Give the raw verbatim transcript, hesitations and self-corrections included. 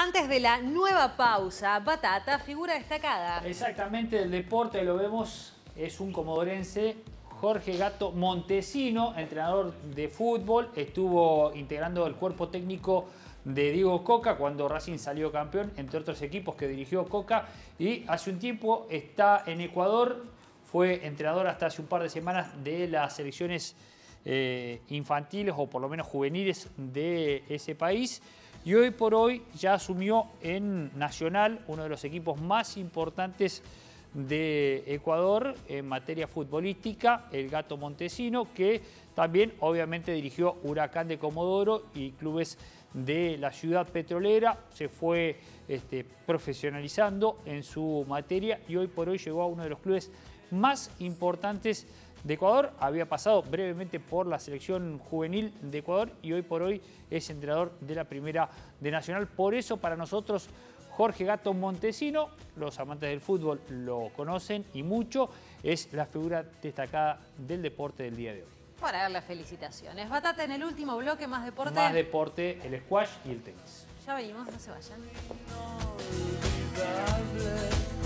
Antes de la nueva pausa, Batata, figura destacada. Exactamente, el deporte lo vemos, es un comodorense, Jorge Gato Montesino, entrenador de fútbol, estuvo integrando el cuerpo técnico de Diego Coca cuando Racing salió campeón, entre otros equipos que dirigió Coca, y hace un tiempo está en Ecuador, fue entrenador hasta hace un par de semanas de las selecciones eh, infantiles o por lo menos juveniles de ese país, y hoy por hoy ya asumió en Nacional, uno de los equipos más importantes de Ecuador en materia futbolística, el Gato Montesino, que también obviamente dirigió Huracán de Comodoro y clubes de la ciudad petrolera, se fue este, profesionalizando en su materia y hoy por hoy llegó a uno de los clubes más importantes de Ecuador. Había pasado brevemente por la selección juvenil de Ecuador y hoy por hoy es entrenador de la primera de Nacional. Por eso para nosotros Jorge Gato Montesino, los amantes del fútbol lo conocen y mucho, es la figura destacada del deporte del día de hoy. Para dar las felicitaciones. Batata, en el último bloque, más deporte. Más deporte, el squash y el tenis. Ya venimos, no se vayan.